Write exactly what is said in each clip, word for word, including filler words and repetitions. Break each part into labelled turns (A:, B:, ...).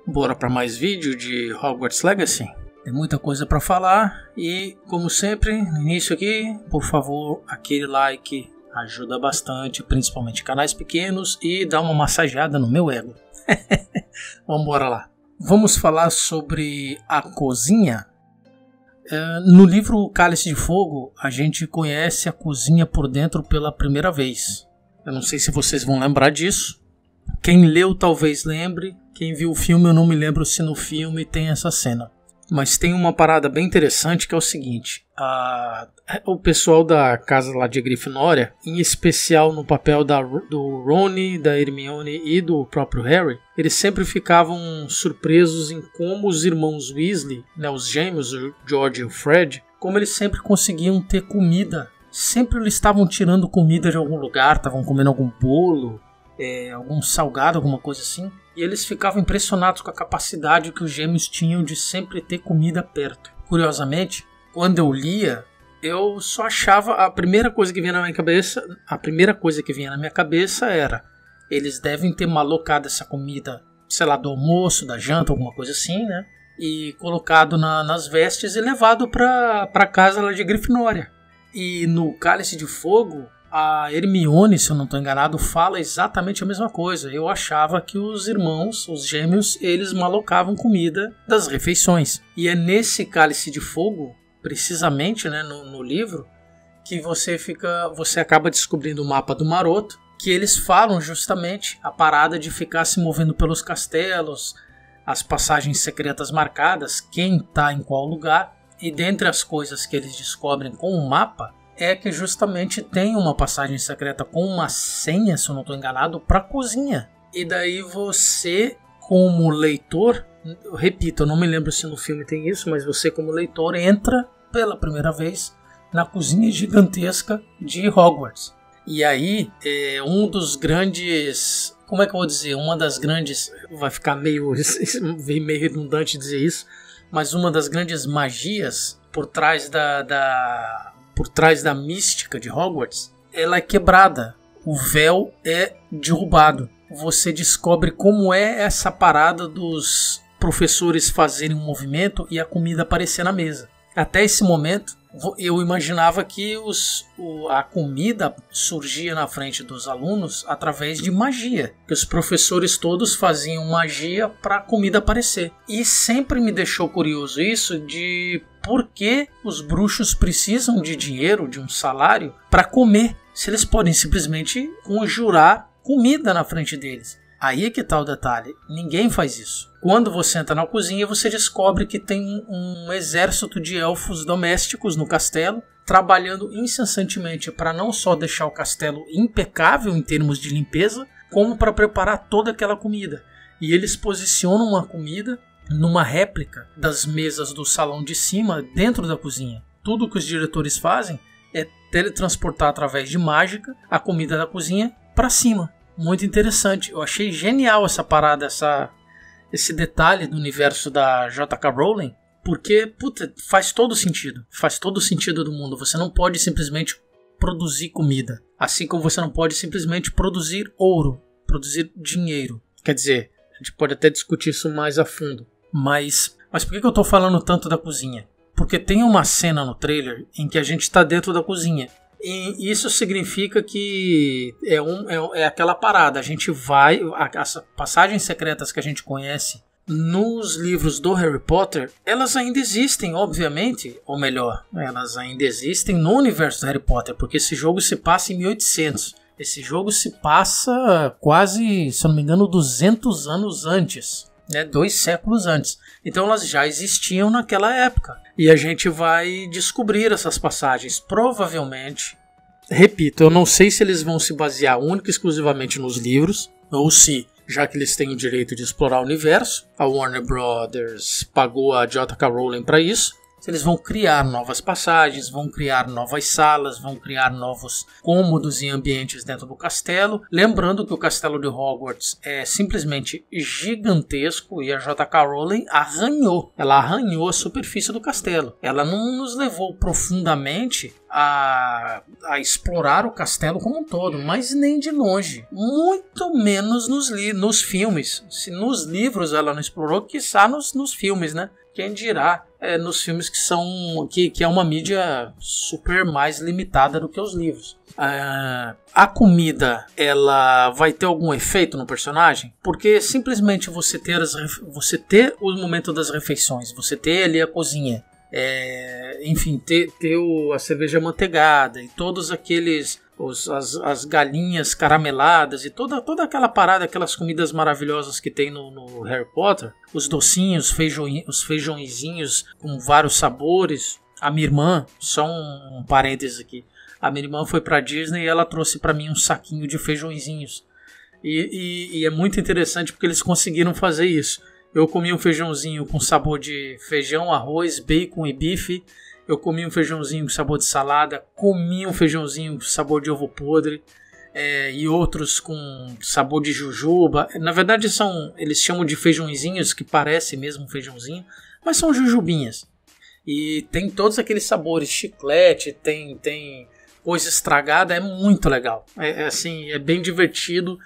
A: Bora para mais vídeo de Hogwarts Legacy? Tem muita coisa para falar e, como sempre, no início aqui, por favor, aquele like ajuda bastante, principalmente canais pequenos, e dá uma massageada no meu ego. Vamos embora lá. Vamos falar sobre a cozinha. É, no livro Cálice de Fogo, a gente conhece a cozinha por dentro pela primeira vez. Eu não sei se vocês vão lembrar disso. Quem leu talvez lembre. Quem viu o filme, eu não me lembro se no filme tem essa cena. Mas tem uma parada bem interessante que é o seguinte. A, o pessoal da casa lá de Grifinória, em especial no papel da, do Rony, da Hermione e do próprio Harry, eles sempre ficavam surpresos em como os irmãos Weasley, né, os gêmeos, o George e o Fred, como eles sempre conseguiam ter comida. Sempre eles estavam tirando comida de algum lugar, estavam comendo algum bolo, é, algum salgado, alguma coisa assim. E eles ficavam impressionados com a capacidade que os gêmeos tinham de sempre ter comida perto. Curiosamente, quando eu lia, eu só achava, a primeira coisa que vinha na minha cabeça, a primeira coisa que vinha na minha cabeça era: eles devem ter malocado essa comida, sei lá, do almoço, da janta, alguma coisa assim, né? E colocado na, nas vestes e levado para para casa lá de Grifinória. E no Cálice de Fogo, a Hermione, se eu não estou enganado, fala exatamente a mesma coisa. Eu achava que os irmãos, os gêmeos, eles malocavam comida das refeições. E é nesse Cálice de Fogo, precisamente, né, no, no livro, que você fica, você acaba descobrindo o mapa do Maroto, que eles falam justamente a parada de ficar se movendo pelos castelos, as passagens secretas marcadas, quem está em qual lugar. E dentre as coisas que eles descobrem com o mapa, é que justamente tem uma passagem secreta com uma senha, se eu não estou enganado, para a cozinha. E daí você, como leitor, eu repito, eu não me lembro se no filme tem isso, mas você como leitor entra pela primeira vez na cozinha gigantesca de Hogwarts. E aí, é um dos grandes... Como é que eu vou dizer? Uma das grandes... Vai ficar meio, meio redundante dizer isso, mas uma das grandes magias por trás da... da por trás da mística de Hogwarts, ela é quebrada. O véu é derrubado. Você descobre como é essa parada dos professores fazerem um movimento e a comida aparecer na mesa. Até esse momento, eu imaginava que os, a comida surgia na frente dos alunos através de magia. Que os professores todos faziam magia para a comida aparecer. E sempre me deixou curioso isso de... Por que os bruxos precisam de dinheiro, de um salário, para comer, se eles podem simplesmente conjurar comida na frente deles? Aí é que está o detalhe, ninguém faz isso. Quando você entra na cozinha, você descobre que tem um exército de elfos domésticos no castelo, trabalhando incessantemente para não só deixar o castelo impecável em termos de limpeza, como para preparar toda aquela comida. E eles posicionam a comida numa réplica das mesas do salão de cima dentro da cozinha. Tudo que os diretores fazem é teletransportar através de mágica a comida da cozinha para cima. Muito interessante. Eu achei genial essa parada, essa, esse detalhe do universo da J K Rowling, porque puta, faz todo sentido. Faz todo sentido do mundo. Você não pode simplesmente produzir comida. Assim como você não pode simplesmente produzir ouro, produzir dinheiro. Quer dizer, a gente pode até discutir isso mais a fundo. Mas, mas por que eu estou falando tanto da cozinha? Porque tem uma cena no trailer em que a gente está dentro da cozinha. E isso significa que é, um, é, é aquela parada. A gente vai... As passagens secretas que a gente conhece nos livros do Harry Potter, elas ainda existem, obviamente. Ou melhor, elas ainda existem no universo do Harry Potter. Porque esse jogo se passa em mil e oitocentos. Esse jogo se passa quase, se eu não me engano, duzentos anos antes. Né, dois séculos antes. Então elas já existiam naquela época. E a gente vai descobrir essas passagens. Provavelmente, repito, eu não sei se eles vão se basear única e exclusivamente nos livros, ou se, já que eles têm o direito de explorar o universo, a Warner Brothers pagou a J K Rowling para isso. Eles vão criar novas passagens, vão criar novas salas, vão criar novos cômodos e ambientes dentro do castelo. Lembrando que o castelo de Hogwarts é simplesmente gigantesco e a J K Rowling arranhou. Ela arranhou a superfície do castelo. Ela não nos levou profundamente a, a explorar o castelo como um todo, mas nem de longe. Muito menos nos, li nos filmes. Se nos livros ela não explorou, quiçá nos, nos filmes, né? Quem dirá é, nos filmes que são que, que é uma mídia super mais limitada do que os livros. Uh, a comida, ela vai ter algum efeito no personagem? Porque simplesmente você ter, as, você ter o momento das refeições, você ter ali a cozinha, é, enfim, ter, ter o, a cerveja manteigada e todos aqueles... Os, as, as galinhas carameladas e toda, toda aquela parada, aquelas comidas maravilhosas que tem no, no Harry Potter, os docinhos, feijão, os feijõezinhos com vários sabores. A minha irmã, só um, um parênteses aqui, a minha irmã foi pra Disney e ela trouxe pra mim um saquinho de feijõezinhos. E, e, e é muito interessante porque eles conseguiram fazer isso. Eu comi um feijãozinho com sabor de feijão, arroz, bacon e bife. Eu comi um feijãozinho com sabor de salada, comi um feijãozinho com sabor de ovo podre, é, e outros com sabor de jujuba. Na verdade, são, eles chamam de feijãozinhos, que parece mesmo um feijãozinho, mas são jujubinhas. E tem todos aqueles sabores, chiclete, tem, tem coisa estragada, é muito legal. É, é, assim, é bem divertido.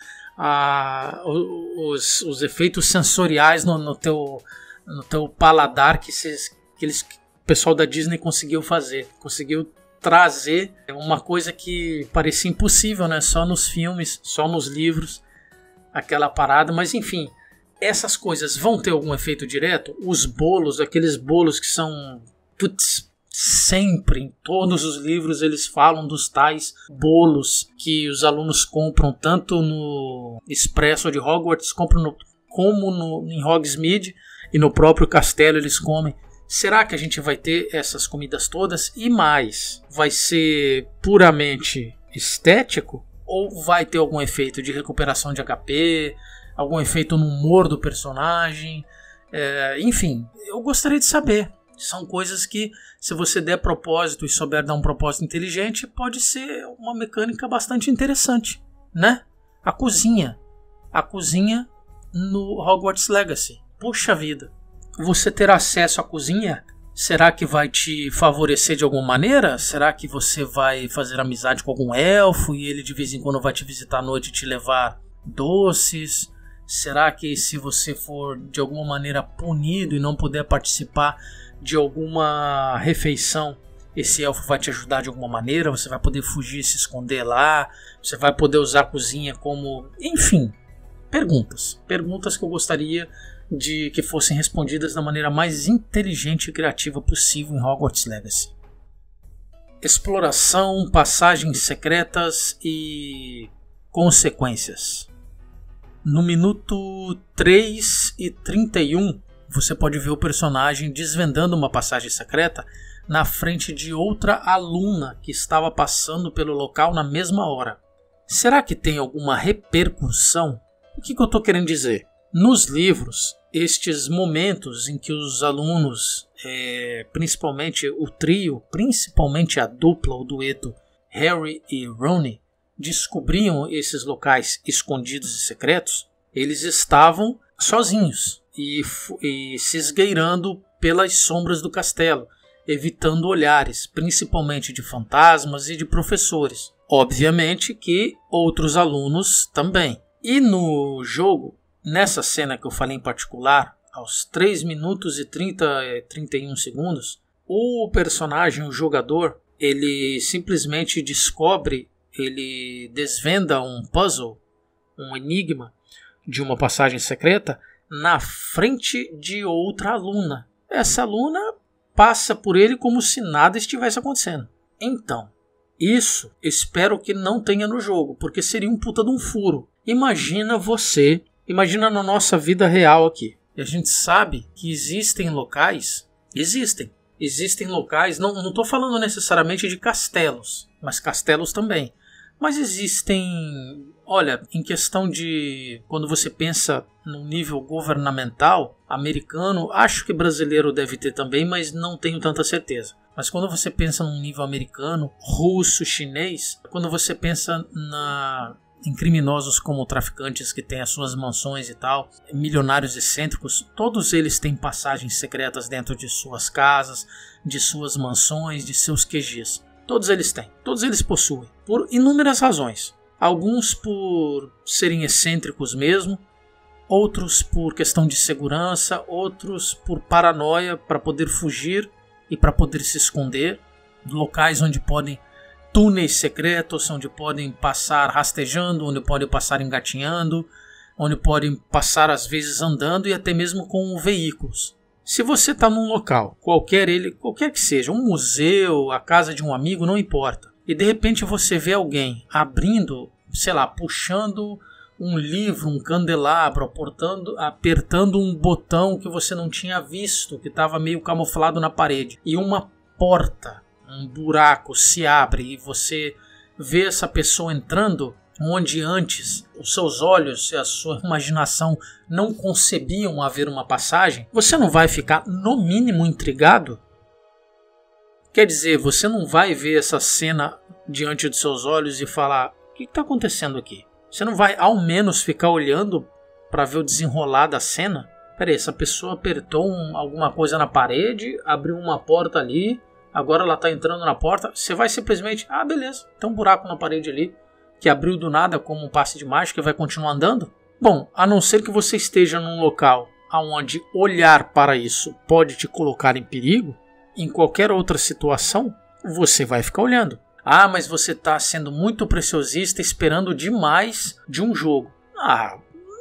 A: Ah, os, os efeitos sensoriais no, no, teu, no teu paladar que, se, que eles... o pessoal da Disney conseguiu fazer, conseguiu trazer uma coisa que parecia impossível, né? Só nos filmes, só nos livros, aquela parada. Mas enfim, essas coisas vão ter algum efeito direto? Os bolos, aqueles bolos que são... Putz, sempre, em todos os livros eles falam dos tais bolos que os alunos compram, tanto no Expresso de Hogwarts, compram no, como no, em Hogsmeade, e no próprio castelo eles comem. Será que a gente vai ter essas comidas todas? E mais, vai ser puramente estético? Ou vai ter algum efeito de recuperação de H P? Algum efeito no humor do personagem? É, enfim, eu gostaria de saber. São coisas que, se você der propósito e souber dar um propósito inteligente, pode ser uma mecânica bastante interessante, né? A cozinha. A cozinha no Hogwarts Legacy. Puxa vida. Você ter acesso à cozinha, será que vai te favorecer de alguma maneira? Será que você vai fazer amizade com algum elfo e ele de vez em quando vai te visitar à noite e te levar doces? Será que se você for de alguma maneira punido e não puder participar de alguma refeição, esse elfo vai te ajudar de alguma maneira? Você vai poder fugir e se esconder lá? Você vai poder usar a cozinha como... Enfim, perguntas. Perguntas que eu gostaria de que fossem respondidas da maneira mais inteligente e criativa possível em Hogwarts Legacy. Exploração, passagens secretas e consequências. No minuto três e trinta e um, você pode ver o personagem desvendando uma passagem secreta na frente de outra aluna que estava passando pelo local na mesma hora. Será que tem alguma repercussão? O que, que eu estou querendo dizer? Nos livros, estes momentos em que os alunos, é, principalmente o trio, principalmente a dupla, o dueto Harry e Ron, descobriam esses locais escondidos e secretos, eles estavam sozinhos e, e se esgueirando pelas sombras do castelo, evitando olhares, principalmente de fantasmas e de professores. Obviamente que outros alunos também. E no jogo, nessa cena que eu falei em particular, aos três minutos e trinta, trinta e um segundos, o personagem, o jogador, ele simplesmente descobre, ele desvenda um puzzle, um enigma de uma passagem secreta na frente de outra aluna. Essa aluna passa por ele como se nada estivesse acontecendo. Então, isso espero que não tenha no jogo, porque seria um puta de um furo. Imagina você... Imagina na nossa vida real aqui. E a gente sabe que existem locais... Existem. Existem locais... Não estou falando necessariamente de castelos. Mas castelos também. Mas existem... Olha, em questão de... Quando você pensa no nível governamental americano... Acho que brasileiro deve ter também, mas não tenho tanta certeza. Mas quando você pensa num nível americano, russo, chinês... Quando você pensa na... em criminosos como traficantes que têm as suas mansões e tal, milionários excêntricos, todos eles têm passagens secretas dentro de suas casas, de suas mansões, de seus Q Gs. Todos eles têm, todos eles possuem, por inúmeras razões. Alguns por serem excêntricos mesmo, outros por questão de segurança, outros por paranoia para poder fugir e para poder se esconder. Locais onde podem, túneis secretos, onde podem passar rastejando, onde podem passar engatinhando, onde podem passar às vezes andando e até mesmo com veículos. Se você está num local, qualquer ele, qualquer que seja, um museu, a casa de um amigo, não importa, e de repente você vê alguém abrindo, sei lá, puxando um livro, um candelabro, apertando, apertando um botão que você não tinha visto, que estava meio camuflado na parede, e uma porta, um buraco se abre e você vê essa pessoa entrando, onde antes os seus olhos e a sua imaginação não concebiam haver uma passagem, você não vai ficar no mínimo intrigado? Quer dizer, você não vai ver essa cena diante dos seus olhos e falar: o que está acontecendo aqui? Você não vai ao menos ficar olhando para ver o desenrolar da cena? Peraí, essa pessoa apertou um, alguma coisa na parede, abriu uma porta ali, agora ela está entrando na porta. Você vai simplesmente: ah, beleza, tem um buraco na parede ali que abriu do nada como um passe de mágica e vai continuar andando? Bom, a não ser que você esteja num local onde olhar para isso pode te colocar em perigo, em qualquer outra situação, você vai ficar olhando. Ah, mas você está sendo muito preciosista esperando demais de um jogo. Ah,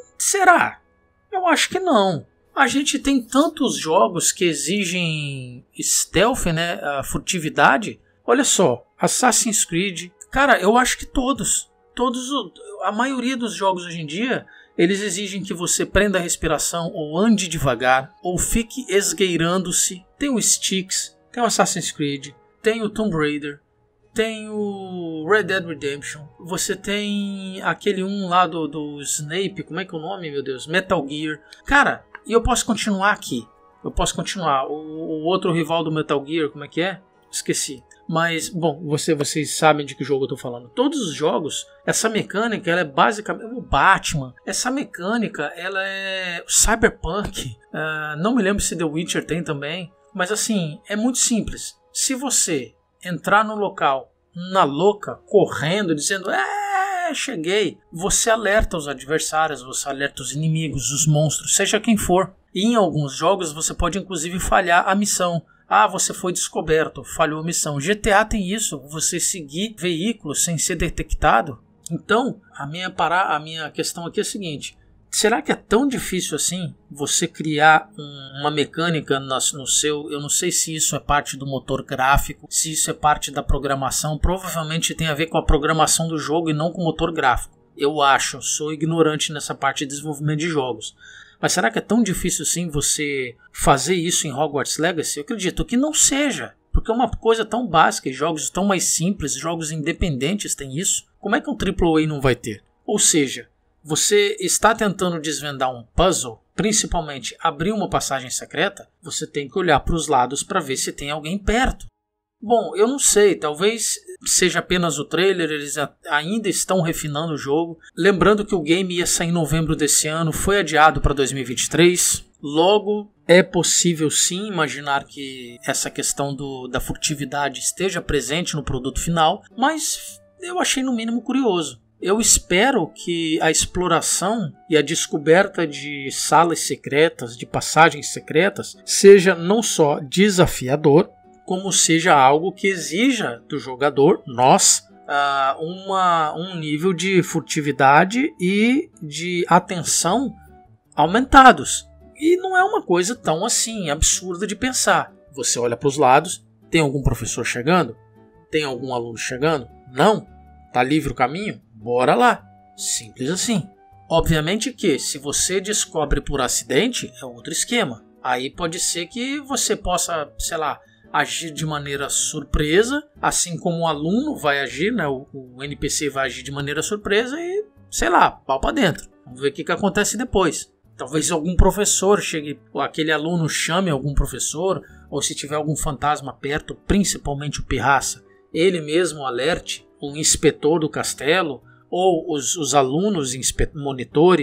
A: será? Eu acho que não. A gente tem tantos jogos que exigem stealth, né, a furtividade. Olha só, Assassin's Creed. Cara, eu acho que todos. Todos, a maioria dos jogos hoje em dia, eles exigem que você prenda a respiração, ou ande devagar, ou fique esgueirando-se. Tem o Styx, tem o Assassin's Creed, tem o Tomb Raider, tem o Red Dead Redemption, você tem aquele um lá do, do Snape, como é que é o nome, meu Deus? Metal Gear. Cara, e eu posso continuar aqui. Eu posso continuar. O, o outro rival do Metal Gear, como é que é? Esqueci. Mas, bom, você, vocês sabem de que jogo eu estou falando. Todos os jogos, essa mecânica, ela é basicamente... O Batman, essa mecânica, ela é... Cyberpunk, uh, não me lembro se The Witcher tem também. Mas assim, é muito simples. Se você entrar no local, na louca, correndo, dizendo... É, cheguei. Você alerta os adversários, você alerta os inimigos, os monstros, seja quem for. E em alguns jogos você pode inclusive falhar a missão. Ah, você foi descoberto, falhou a missão. G T A tem isso, você seguir veículos sem ser detectado. Então, a minha, para... a minha questão aqui é a seguinte. Será que é tão difícil assim você criar um, uma mecânica no, no seu... Eu não sei se isso é parte do motor gráfico, se isso é parte da programação. Provavelmente tem a ver com a programação do jogo e não com o motor gráfico. Eu acho, sou ignorante nessa parte de desenvolvimento de jogos. Mas será que é tão difícil assim você fazer isso em Hogwarts Legacy? Eu acredito que não seja, porque é uma coisa tão básica e jogos tão mais simples, jogos independentes têm isso. Como é que um triplo A não vai ter? Ou seja, você está tentando desvendar um puzzle, principalmente abrir uma passagem secreta, você tem que olhar para os lados para ver se tem alguém perto. Bom, eu não sei, talvez seja apenas o trailer, eles ainda estão refinando o jogo. Lembrando que o game ia sair em novembro desse ano, foi adiado para dois mil e vinte e três. Logo, é possível sim imaginar que essa questão do, da furtividade esteja presente no produto final, mas eu achei no mínimo curioso. Eu espero que a exploração e a descoberta de salas secretas, de passagens secretas, seja não só desafiador, como seja algo que exija do jogador, nós, uh, uma, um nível de furtividade e de atenção aumentados. E não é uma coisa tão assim absurda de pensar. Você olha para os lados, tem algum professor chegando? Tem algum aluno chegando? Não? Tá livre o caminho? Bora lá. Simples assim. Obviamente que se você descobre por acidente, é outro esquema. Aí pode ser que você possa, sei lá, agir de maneira surpresa, assim como o aluno vai agir, né? o, o N P C vai agir de maneira surpresa e, sei lá, pau pra dentro. Vamos ver o que, que acontece depois. Talvez algum professor chegue, ou aquele aluno chame algum professor, ou se tiver algum fantasma perto, principalmente o pirraça, ele mesmo alerte um inspetor do castelo, ou os, os alunos monitores,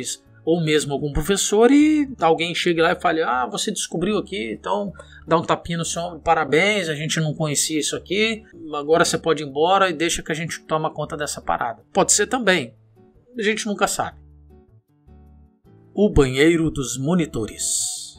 A: ou mesmo algum professor, e alguém chega lá e fale, ah, você descobriu aqui, então dá um tapinha no seu ombro, parabéns, a gente não conhecia isso aqui, agora você pode ir embora e deixa que a gente toma conta dessa parada. Pode ser também, a gente nunca sabe. O banheiro dos monitores.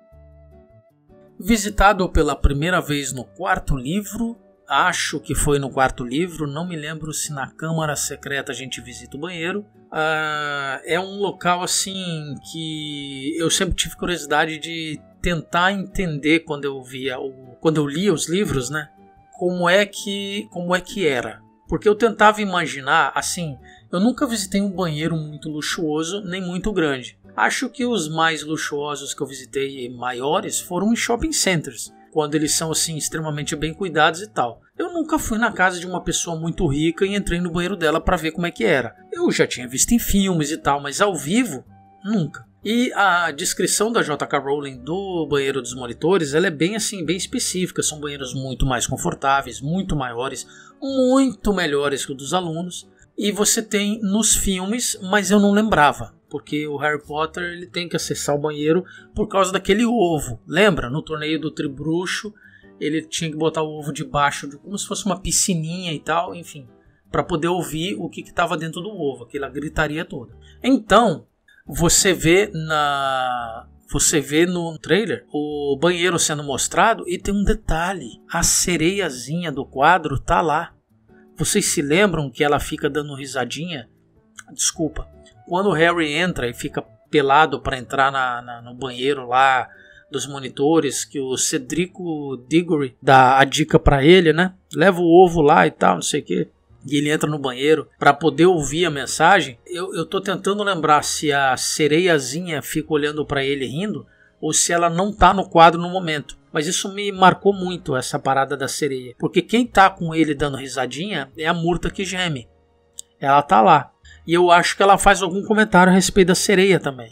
A: Visitado pela primeira vez no quarto livro, acho que foi no quarto livro, não me lembro se na Câmara Secreta a gente visita o banheiro. Uh, é um local assim que eu sempre tive curiosidade de tentar entender quando eu via, o, quando eu lia os livros, né? Como é que, como é que era? Porque eu tentava imaginar, assim, eu nunca visitei um banheiro muito luxuoso nem muito grande. Acho que os mais luxuosos que eu visitei e maiores foram em shopping centers, quando eles são assim extremamente bem cuidados e tal. Eu nunca fui na casa de uma pessoa muito rica e entrei no banheiro dela para ver como é que era. Eu já tinha visto em filmes e tal, mas ao vivo, nunca. E a descrição da J K Rowling do banheiro dos monitores, ela é bem assim, bem específica. São banheiros muito mais confortáveis, muito maiores, muito melhores que os dos alunos. E você tem nos filmes, mas eu não lembrava. Porque o Harry Potter ele tem que acessar o banheiro por causa daquele ovo. Lembra? No torneio do Tribruxo, ele tinha que botar o ovo debaixo, de, como se fosse uma piscininha e tal, enfim, para poder ouvir o que estava dentro do ovo, aquela gritaria toda. Então, você vê na... Você vê no trailer o banheiro sendo mostrado e tem um detalhe. A sereiazinha do quadro tá lá. Vocês se lembram que ela fica dando risadinha? Desculpa. Quando o Harry entra e fica pelado para entrar na, na, no banheiro lá dos monitores, que o Cedrico Diggory dá a dica para ele, né? Leva o ovo lá e tal, não sei o quê. E ele entra no banheiro para poder ouvir a mensagem. Eu, eu tô tentando lembrar se a sereiazinha fica olhando para ele rindo ou se ela não tá no quadro no momento. Mas isso me marcou muito, essa parada da sereia. Porque quem tá com ele dando risadinha é a Murta que geme. Ela tá lá. E eu acho que ela faz algum comentário a respeito da sereia também.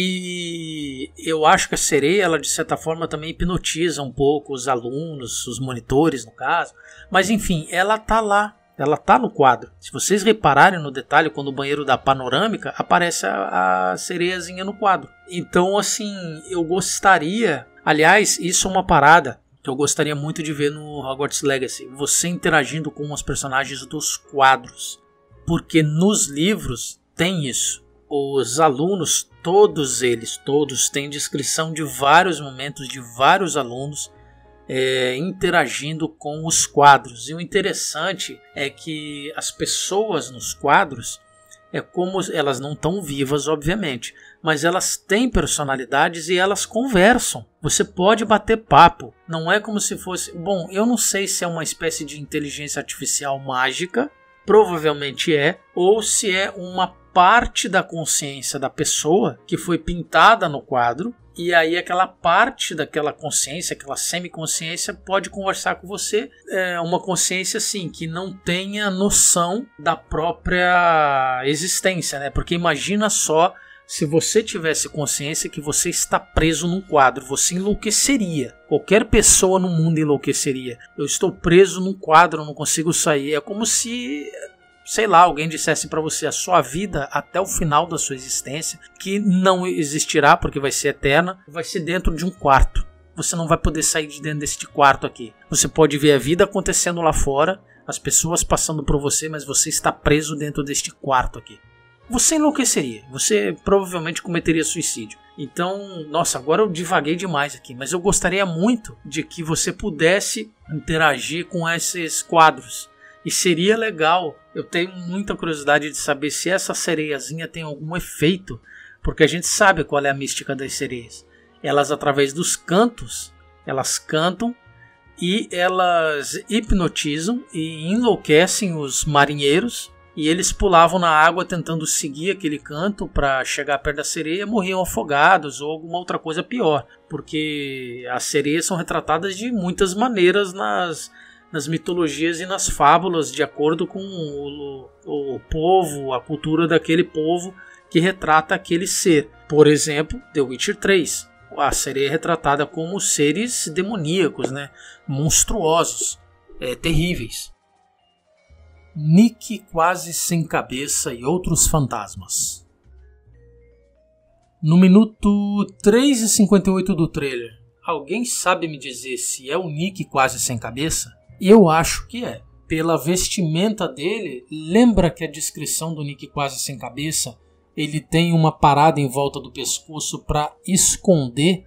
A: E eu acho que a sereia, ela de certa forma também hipnotiza um pouco os alunos, os monitores no caso. Mas enfim, ela tá lá. Ela tá no quadro. Se vocês repararem no detalhe, quando o banheiro dá panorâmica, aparece a, a sereiazinha no quadro. Então assim, eu gostaria... Aliás, isso é uma parada que eu gostaria muito de ver no Hogwarts Legacy. Você interagindo com os personagens dos quadros. Porque nos livros tem isso. Os alunos, todos eles, todos têm descrição de vários momentos de vários alunos é, interagindo com os quadros. E o interessante é que as pessoas nos quadros, é como elas não estão vivas, obviamente, mas elas têm personalidades e elas conversam. Você pode bater papo. Não é como se fosse... Bom, eu não sei se é uma espécie de inteligência artificial mágica, provavelmente é, ou se é uma parte da consciência da pessoa que foi pintada no quadro, e aí aquela parte daquela consciência, aquela semiconsciência pode conversar com você, é uma consciência assim, que não tenha noção da própria existência, né? Porque imagina só se você tivesse consciência que você está preso num quadro, você enlouqueceria. Qualquer pessoa no mundo enlouqueceria. Eu estou preso num quadro, não consigo sair. É como se, sei lá, alguém dissesse para você a sua vida até o final da sua existência, que não existirá porque vai ser eterna, vai ser dentro de um quarto. Você não vai poder sair de dentro deste quarto aqui. Você pode ver a vida acontecendo lá fora, as pessoas passando por você, mas você está preso dentro deste quarto aqui. Você enlouqueceria, você provavelmente cometeria suicídio. Então, nossa, agora eu divaguei demais aqui, mas eu gostaria muito de que você pudesse interagir com esses quadros. E seria legal, eu tenho muita curiosidade de saber se essa sereiazinha tem algum efeito, porque a gente sabe qual é a mística das sereias. Elas, através dos cantos, elas cantam e elas hipnotizam e enlouquecem os marinheiros. E eles pulavam na água tentando seguir aquele canto para chegar perto da sereia e morriam afogados ou alguma outra coisa pior. Porque as sereias são retratadas de muitas maneiras nas, nas mitologias e nas fábulas, de acordo com o, o, o povo, a cultura daquele povo que retrata aquele ser. Por exemplo, The Witcher três. A sereia é retratada como seres demoníacos, né? Monstruosos, é, terríveis. Nick quase sem cabeça e outros fantasmas. No minuto três e cinquenta e oito do trailer, alguém sabe me dizer se é o Nick quase sem cabeça? Eu acho que é. Pela vestimenta dele, lembra que a descrição do Nick quase sem cabeça, ele tem uma parada em volta do pescoço para esconder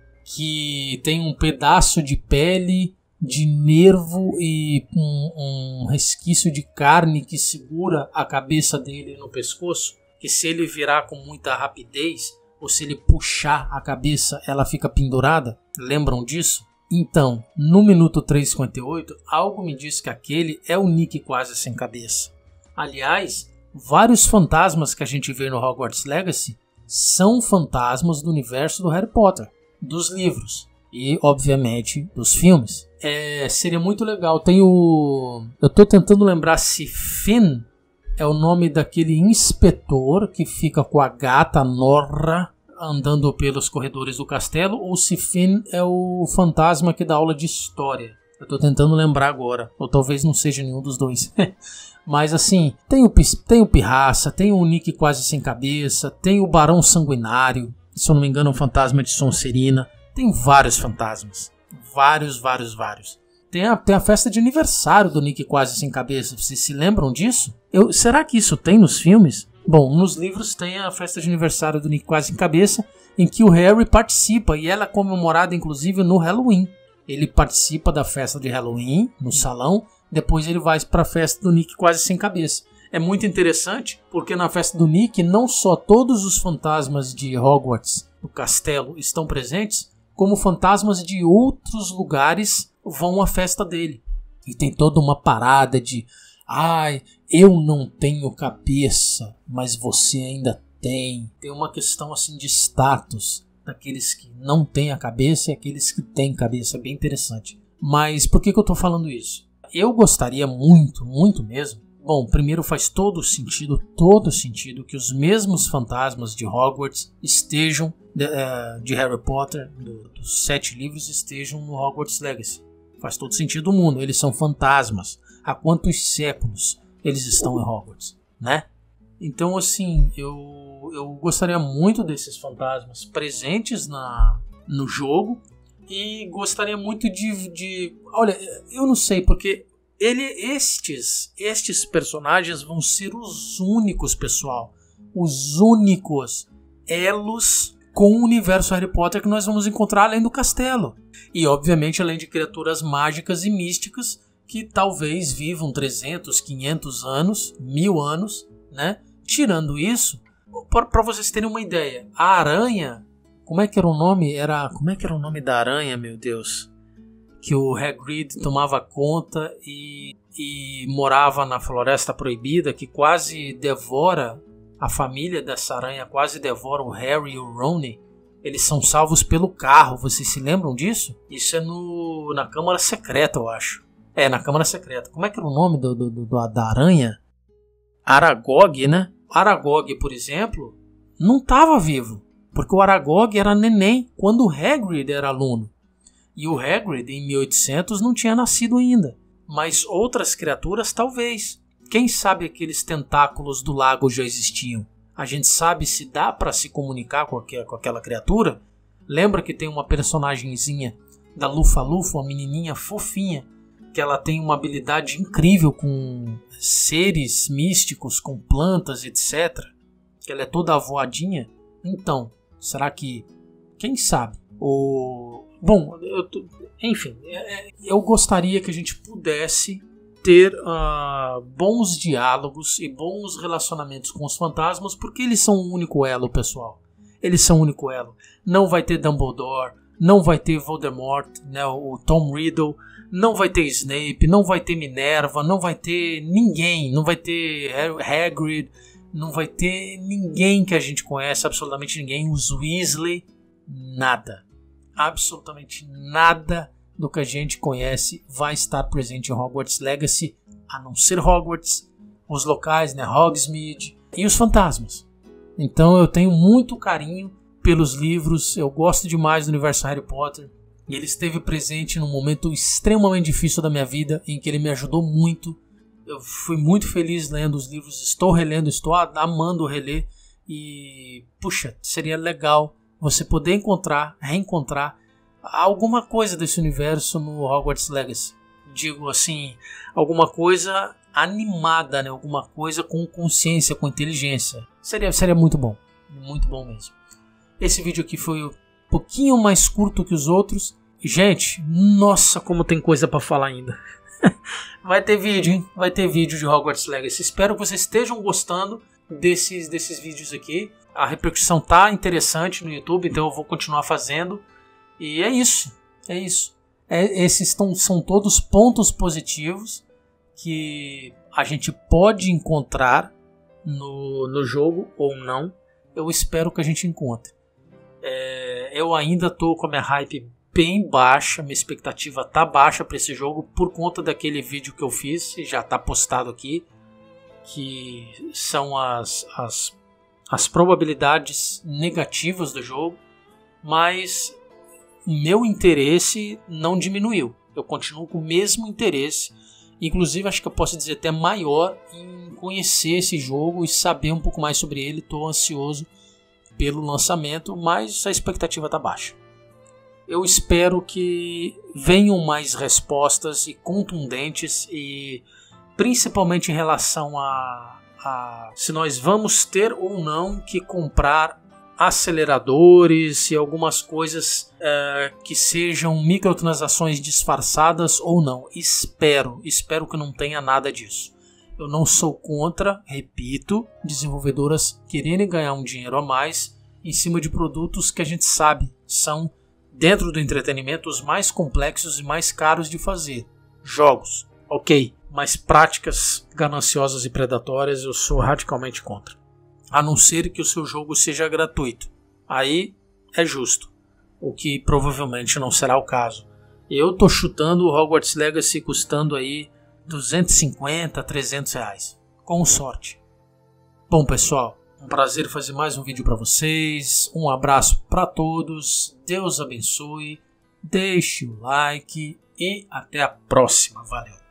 A: que tem um pedaço de pele, de nervo e um, um resquício de carne que segura a cabeça dele no pescoço, que se ele virar com muita rapidez, ou se ele puxar a cabeça, ela fica pendurada. Lembram disso? Então, no minuto três e cinquenta e oito, algo me diz que aquele é o Nick quase sem cabeça. Aliás, vários fantasmas que a gente vê no Hogwarts Legacy são fantasmas do universo do Harry Potter, dos livros e, obviamente, dos filmes. É, seria muito legal. Tem o... Eu estou tentando lembrar se Finn é o nome daquele inspetor que fica com a gata Norra andando pelos corredores do castelo, ou se Finn é o fantasma que dá aula de história. Eu tô tentando lembrar agora, ou talvez não seja nenhum dos dois. Mas assim, tem o, tem o Pirraça, tem o Nick quase sem cabeça, tem o Barão Sanguinário, se eu não me engano é um fantasma de Sonserina. Tem vários fantasmas, vários, vários, vários. Tem a, tem a festa de aniversário do Nick quase sem cabeça, vocês se lembram disso? Eu, será que isso tem nos filmes? Bom, nos livros tem a festa de aniversário do Nick quase sem cabeça, em que o Harry participa, e ela é comemorada inclusive no Halloween. Ele participa da festa de Halloween, no salão, depois ele vai para a festa do Nick quase sem cabeça. É muito interessante, porque na festa do Nick não só todos os fantasmas de Hogwarts, do castelo, estão presentes, como fantasmas de outros lugares vão à festa dele. E tem toda uma parada de... Ai, eu não tenho cabeça, mas você ainda tem. Tem uma questão assim de status daqueles que não têm a cabeça e aqueles que têm cabeça. É bem interessante. Mas por que, que eu estou falando isso? Eu gostaria muito, muito mesmo. Bom, primeiro faz todo sentido, todo sentido que os mesmos fantasmas de Hogwarts estejam, de, uh, de Harry Potter, do, dos sete livros, estejam no Hogwarts Legacy. Faz todo sentido do mundo, eles são fantasmas. Há quantos séculos eles estão em Hogwarts, né? Então, assim, eu, eu gostaria muito desses fantasmas presentes na, no jogo e gostaria muito de, de... Olha, eu não sei, porque ele, estes, estes personagens vão ser os únicos, pessoal, os únicos elos com o universo Harry Potter que nós vamos encontrar além do castelo. E, obviamente, além de criaturas mágicas e místicas que talvez vivam trezentos, quinhentos anos, mil anos, né? Tirando isso, para vocês terem uma ideia, a aranha, como é que era o nome? Era, como é que era o nome da aranha, meu Deus? Que o Hagrid tomava conta e, e morava na Floresta Proibida, que quase devora a família dessa aranha, quase devora o Harry e o Rony. Eles são salvos pelo carro, vocês se lembram disso? Isso é no, na Câmara Secreta, eu acho. É, na Câmara Secreta. Como é que era o nome do, do, do, da aranha? Aragog, né? Aragog, por exemplo, não estava vivo. Porque o Aragog era neném quando o Hagrid era aluno. E o Hagrid, em mil e oitocentos, não tinha nascido ainda. Mas outras criaturas, talvez. Quem sabe aqueles tentáculos do lago já existiam? A gente sabe se dá para se comunicar com, aqu- com aquela criatura? Lembra que tem uma personagemzinha da Lufa-Lufa, uma menininha fofinha, que ela tem uma habilidade incrível com seres místicos, com plantas, etcétera. Que ela é toda avoadinha. Então, será que... Quem sabe? O... Bom, eu, enfim, eu gostaria que a gente pudesse ter uh, bons diálogos e bons relacionamentos com os fantasmas, porque eles são o único elo, pessoal. Eles são o único elo. Não vai ter Dumbledore, não vai ter Voldemort, né, o Tom Riddle, não vai ter Snape, não vai ter Minerva, não vai ter ninguém, não vai ter Hagrid, não vai ter ninguém que a gente conhece, absolutamente ninguém, os Weasley, nada. Absolutamente nada do que a gente conhece vai estar presente em Hogwarts Legacy, a não ser Hogwarts, os locais, né, Hogsmeade e os fantasmas. Então eu tenho muito carinho pelos livros, eu gosto demais do universo Harry Potter, e ele esteve presente num momento extremamente difícil da minha vida, em que ele me ajudou muito. Eu fui muito feliz lendo os livros, estou relendo, estou amando reler, E, puxa, seria legal você poder encontrar, reencontrar alguma coisa desse universo no Hogwarts Legacy. Digo assim, alguma coisa animada, né? Alguma coisa com consciência, com inteligência. Seria, seria muito bom, muito bom mesmo. Esse vídeo aqui foi um pouquinho mais curto que os outros. Gente, nossa, como tem coisa para falar ainda. Vai ter vídeo, hein? Vai ter vídeo de Hogwarts Legacy. Espero que vocês estejam gostando desses, desses vídeos aqui. A repercussão tá interessante no YouTube, então eu vou continuar fazendo. E é isso, é isso. É, esses tão, são todos pontos positivos que a gente pode encontrar no, no jogo ou não. Eu espero que a gente encontre. É, eu ainda tô com a minha hype bem baixa, minha expectativa tá baixa para esse jogo por conta daquele vídeo que eu fiz, e já tá postado aqui, que são as, as, as probabilidades negativas do jogo, mas meu interesse não diminuiu. Eu continuo com o mesmo interesse, inclusive acho que eu posso dizer até maior, em conhecer esse jogo e saber um pouco mais sobre ele. Estou ansioso pelo lançamento, mas a expectativa está baixa. Eu espero que venham mais respostas e contundentes, e principalmente em relação a, a se nós vamos ter ou não que comprar aceleradores e algumas coisas é, que sejam microtransações disfarçadas ou não. Espero, espero que não tenha nada disso. Eu não sou contra, repito, desenvolvedoras quererem ganhar um dinheiro a mais em cima de produtos que a gente sabe são, dentro do entretenimento, os mais complexos e mais caros de fazer. Jogos, ok, mas práticas gananciosas e predatórias eu sou radicalmente contra. A não ser que o seu jogo seja gratuito. Aí é justo, o que provavelmente não será o caso. Eu tô chutando o Hogwarts Legacy custando aí duzentos e cinquenta, trezentos reais, com sorte. Bom, pessoal, um prazer fazer mais um vídeo para vocês. Um abraço para todos, Deus abençoe, deixe o like e até a próxima. Valeu!